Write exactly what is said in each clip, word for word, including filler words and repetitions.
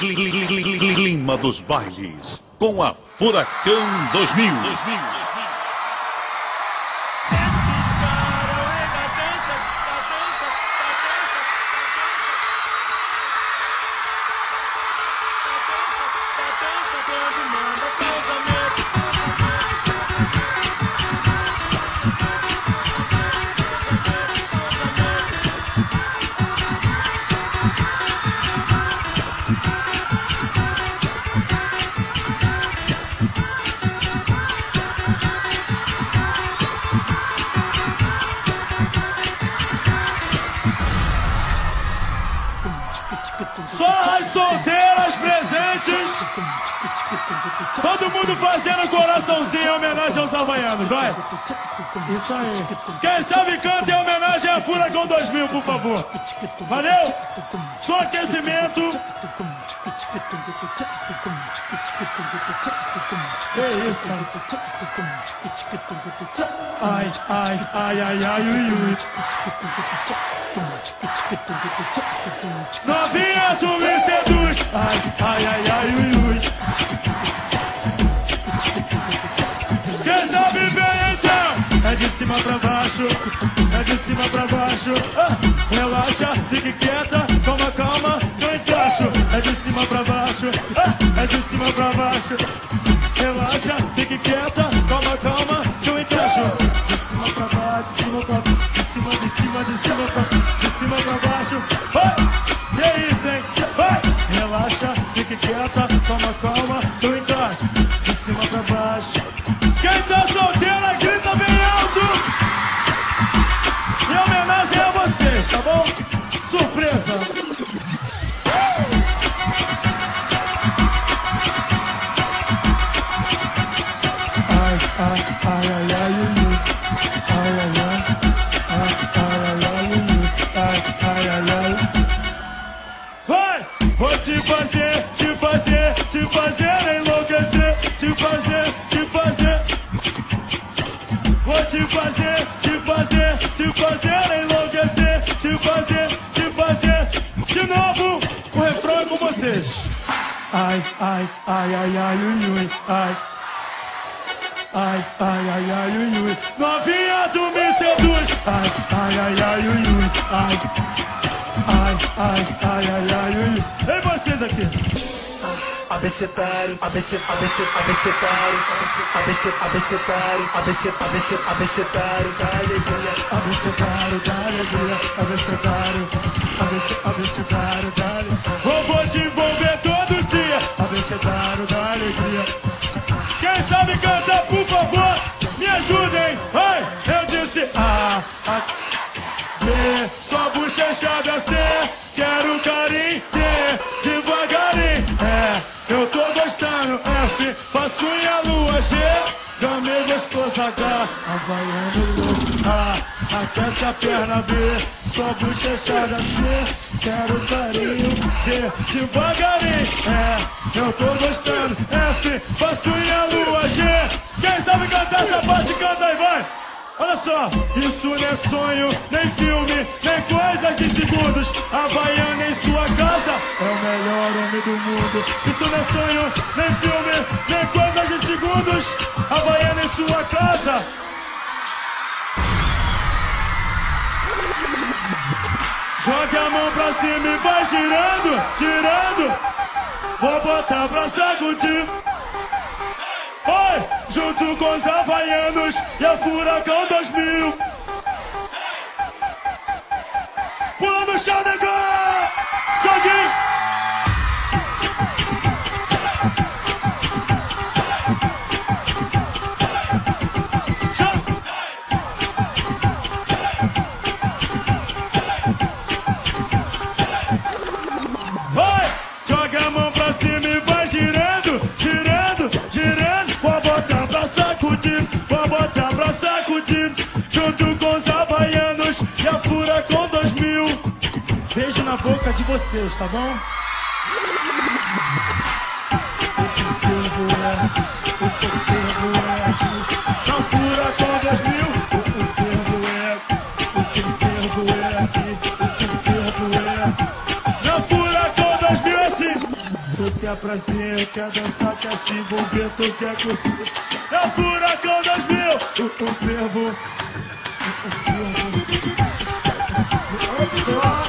Clima dos bailes com a Furacão dois mil. Só as solteiras presentes. Todo mundo fazendo coraçãozinho em homenagem aos havaianos, vai. Isso aí. Quem sabe canta em homenagem a Furacão dois mil, por favor. Valeu? Só aquecimento. Que isso? Ai, ai, ai, ai, ai, ui, ui. Novinha, tu me seduz. Ai, ai, ai, ai, ui, ui. Quem sabe vem então. É de cima pra baixo, é de cima pra baixo. Ah, relaxa, fique quieta, calma, calma, eu encaixo. É de cima pra baixo, ah, é de cima pra baixo. Relaxa, fique quieta, calma, calma, eu encaixo. De cima pra baixo, de cima pra baixo, de cima, de cima, de cima pra de cima pra baixo. Vai! Que é isso, hein? Vai! Relaxa, fique quieta, calma, calma, eu encaixo. De cima pra baixo. Quem tá solteira, grita bem alto! Em homenagem a vocês, tá bom? Surpresa! Ai, ai, ai, ai, ai, ui, ai, ai, ai, ai, ai, ai, ui, ai, ai, ai, ai. Vai! Vou te fazer, te fazer, te fazer enlouquecer, te fazer, te fazer. Vou te fazer, te fazer, te fazer enlouquecer, te fazer, te fazer. De novo, o refrão é com vocês. Ai, ai, ai, ai, ai, ui, ui, ai. Ai, ai, ai, ai, ui, ui. Novinha, tu me seduz. Ai, ai, ai, ai, ui, ui, ai. Ai, ai, ai, ai, ai, ui, ui. E vocês aqui? Abecetário, abece, abece, abecetário, abece, abecetário, abece, abece, abecetário da alegria, Abecetário da alegria, abecetário, abece, abecetário da alegria. Vou, vou te envolver todo dia, abecetário da alegria. Quem sabe cantar, por favor, me ajudem. Ai, eu disse A, A, B, sua bochechada C, quero carinho, D, devagarinho, E, eu tô gostando, F, faço unha, lua, G, gamei gostoso, H, havaiano louco, A, aquece a perna, B, sua bochechada C, quero carinho, D, devagarinho, E, eu tô gostando, F, faço unha, lua, G. Quem sabe cantar essa parte, canta aí, vai! Olha só, isso não é sonho, nem filme, nem coisas de segundos. Havaiana em sua casa é o melhor homem do mundo. Isso não é sonho, nem filme, nem coisas de segundos. Havaiana em sua casa. Jogue a mão pra cima e vai girando, girando. Vou botar pra sacudir. Oi, junto com os havaianos e a Furacão dois mil. Pula no chão, negão! Joguinho! Oi, joga a mão pra cima e vai girando, girando, girando. Vou botar pra sacudir, vou botar pra sacudir. Junto com os havaianos e a Furacão dois mil. Beijo na boca de vocês, tá bom? Não Furacão dois mil. O fervo é, o que fervo é, o que fervo é. Não Furacão dois mil assim. quer prazer, quer dançar, quer se envolver, tu quer curtir. É o Furacão dois mil, o, o fervo, o, o fervo. Olha só.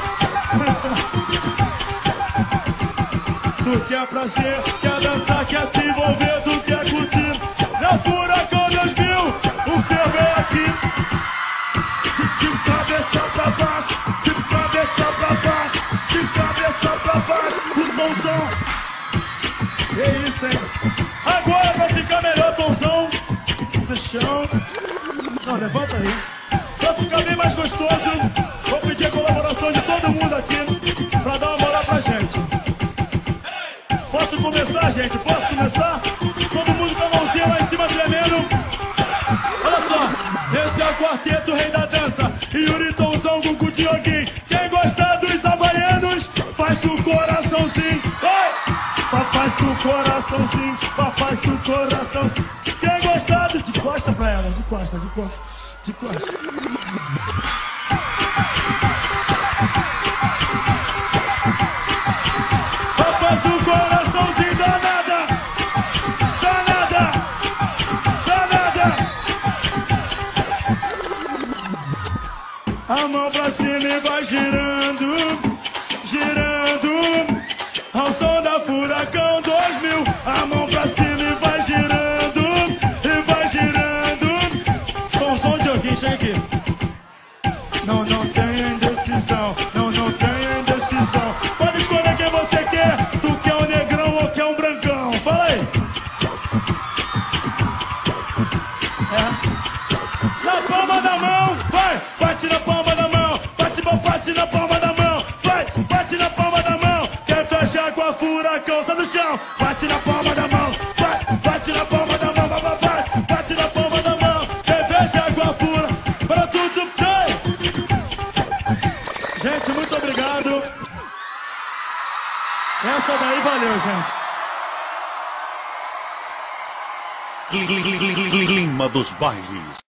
Tu quer prazer, quer dançar, quer se envolver, tu quer curtir. É o Furacão dois mil, o fervo é aqui. De, de cabeça pra baixo, de cabeça pra baixo, de cabeça pra baixo, o Tomzão. É isso, hein? Agora pra ficar melhor, Tomzão, no chão. Não, levanta aí. Pra ficar bem mais gostoso, vou pedir a colaboração de todo mundo aqui pra dar uma moral pra gente. Posso começar, gente? Posso começar? Todo mundo com a mãozinha lá em cima tremendo. Olha só, esse é o quarteto Rei da Dança. Yuri, Tomzão, Gugu, Dioguinho. Quem gostar dos havaianos, faz o coraçãozinho. Oi! Faz o coraçãozinho, faz o coração. Quem gostar do... De costa pra ela, de costa, de costa, de costa. Faz o coraçãozinho danada, danada, danada. A mão pra cima e vai girando, girando. Ao som da Furacão dois mil, a mão pra cima e vai girando, e vai girando. Com o som de alguém, chega aqui. Não, não tem indecisão, não, não tem indecisão. Pode escolher quem você quer, tu quer um negrão ou quer um brancão. Fala aí. É. Na palma da mão, vai, bate na palma da mão, bate, bate na palma da mão, vai, bate na palma da mão. Fecha com a Furacão, sai no chão. Bate na palma da mão, bate, bate na palma da mão, vai, vai, bate na palma da mão. Quem fecha com a Fura, para tudo bem. Gente, muito obrigado. Essa daí valeu, gente. Clima dos bailes.